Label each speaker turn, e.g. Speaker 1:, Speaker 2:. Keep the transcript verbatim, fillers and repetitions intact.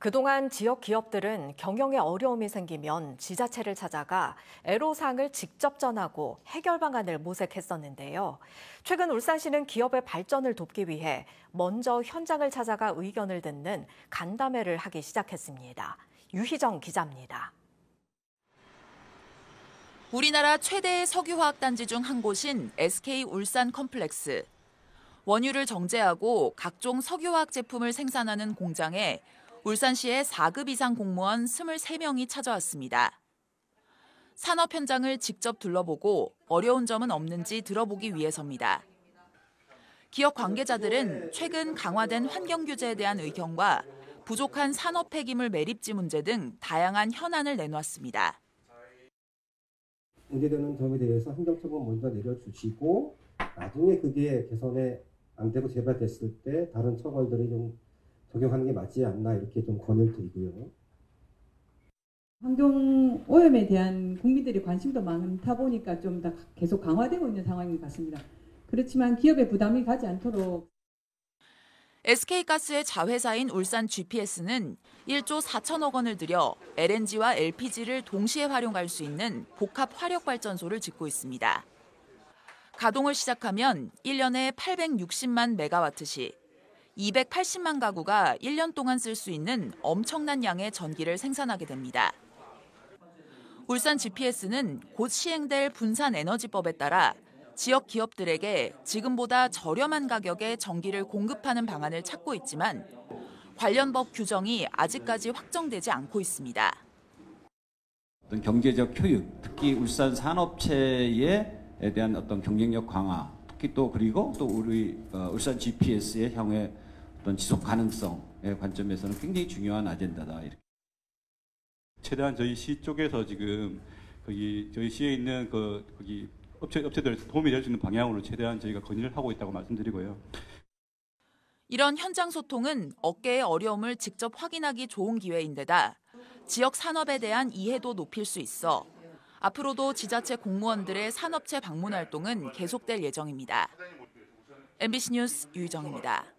Speaker 1: 그동안 지역 기업들은 경영에 어려움이 생기면 지자체를 찾아가 애로사항을 직접 전하고 해결 방안을 모색했었는데요. 최근 울산시는 기업의 발전을 돕기 위해 먼저 현장을 찾아가 의견을 듣는 간담회를 하기 시작했습니다. 유희정 기자입니다.
Speaker 2: 우리나라 최대의 석유화학단지 중 한 곳인 에스케이 울산 컴플렉스. 원유를 정제하고 각종 석유화학 제품을 생산하는 공장에 울산시의 사 급 이상 공무원 이십삼 명이 찾아왔습니다. 산업 현장을 직접 둘러보고 어려운 점은 없는지 들어보기 위해서입니다. 기업 관계자들은 최근 강화된 환경 규제에 대한 의견과 부족한 산업 폐기물 매립지 문제 등 다양한 현안을 내놓았습니다.
Speaker 3: 문제되는 점에 대해서 행정처분 먼저 내려주시고 나중에 그게 개선에 안 되고 재발됐을 때 다른 처벌들이 좀 적용하는 게 맞지 않나 이렇게 좀 권유를 드리고요.
Speaker 4: 환경 오염에 대한 국민들의 관심도 많다 보니까 좀 더 계속 강화되고 있는 상황인 것 같습니다. 그렇지만 기업에 부담이 가지 않도록.
Speaker 2: 에스케이가스의 자회사인 울산 지피에스는 일조 사천억 원을 들여 엘엔지와 엘피지를 동시에 활용할 수 있는 복합 화력발전소를 짓고 있습니다. 가동을 시작하면 일 년에 팔백육십만 메가와트시, 이백팔십만 가구가 일 년 동안 쓸 수 있는 엄청난 양의 전기를 생산하게 됩니다. 울산 지피에스는 곧 시행될 분산에너지법에 따라 지역 기업들에게 지금보다 저렴한 가격에 전기를 공급하는 방안을 찾고 있지만 관련 법 규정이 아직까지 확정되지 않고 있습니다.
Speaker 5: 어떤 경제적 효율, 특히 울산 산업체에 대한 어떤 경쟁력 강화, 특히 또 그리고 또 우리 어, 울산 지피에스의 향후의 어떤 지속 가능성의 관점에서는 굉장히 중요한 아젠다다. 이렇게.
Speaker 6: 최대한 저희 시 쪽에서 지금 거기 저희 시에 있는 그 거기 업체 업체들 도움이 될 수 있는 방향으로 최대한 저희가 건의를 하고 있다고 말씀드리고요.
Speaker 2: 이런 현장 소통은 업계의 어려움을 직접 확인하기 좋은 기회인데다 지역 산업에 대한 이해도 높일 수 있어 앞으로도 지자체 공무원들의 산업체 방문 활동은 계속될 예정입니다. 엠비씨 뉴스 유희정입니다.